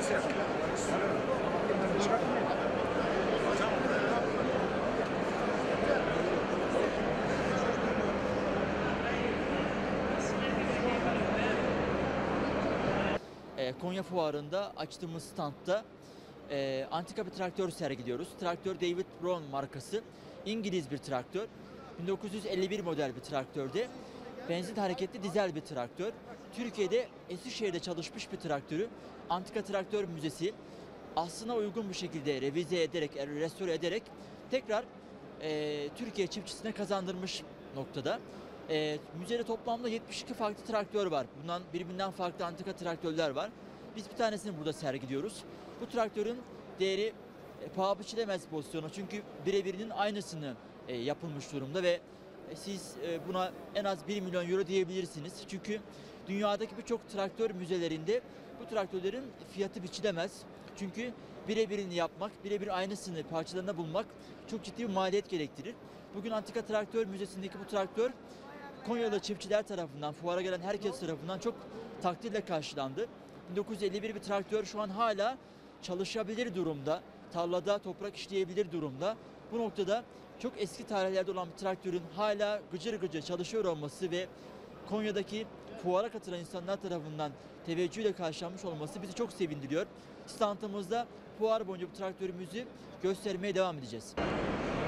Konya Fuarı'nda açtığımız standta antika bir traktör sergiliyoruz. Traktör David Brown markası. İngiliz bir traktör. 1951 model bir traktördü. Benzin hareketli dizel bir traktör. Türkiye'de Eskişehir'de çalışmış bir traktörü Antika Traktör Müzesi aslına uygun bir şekilde revize ederek, restore ederek tekrar Türkiye çiftçisine kazandırmış noktada. Müzede toplamda 72 farklı traktör var. Bundan birbirinden farklı antika traktörler var. Biz bir tanesini burada sergiliyoruz. Bu traktörün değeri paha biçilemez pozisyonu. Çünkü birebirinin aynısını yapılmış durumda ve siz buna en az 1 milyon euro diyebilirsiniz. Çünkü dünyadaki birçok traktör müzelerinde bu traktörlerin fiyatı biçilemez. Çünkü birebirini yapmak, birebir aynısını parçalarına bulmak çok ciddi bir maliyet gerektirir. Bugün Antika Traktör Müzesi'ndeki bu traktör Konyalı çiftçiler tarafından, fuara gelen herkes tarafından çok takdirle karşılandı. 1951 bir traktör şu an hala çalışabilir durumda, tarlada toprak işleyebilir durumda. Bu noktada çok eski tarihlerde olan bir traktörün hala gıcır gıcır çalışıyor olması ve Konya'daki fuara katılan insanlar tarafından teveccühle karşılanmış olması bizi çok sevindiriyor. Standımızda fuar boyunca bu traktörümüzü göstermeye devam edeceğiz.